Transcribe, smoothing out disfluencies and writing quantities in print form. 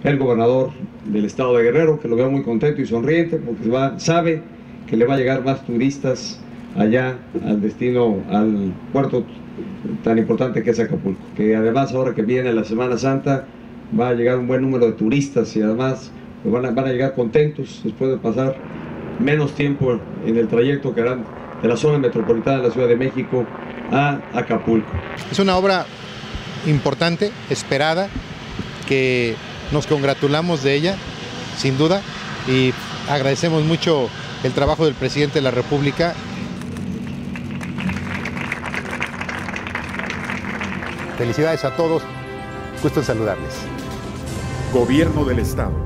el gobernador del estado de Guerrero, que lo veo muy contento y sonriente porque sabe que le va a llegar más turistas allá al destino, al puerto tan importante que es Acapulco, que además ahora que viene la Semana Santa va a llegar un buen número de turistas y además van a llegar contentos después de pasar menos tiempo en el trayecto que harán de la zona metropolitana de la Ciudad de México a Acapulco. Es una obra importante, esperada, que nos congratulamos de ella, sin duda, y agradecemos mucho el trabajo del presidente de la República. Felicidades a todos, gusto en saludarles. Gobierno del Estado.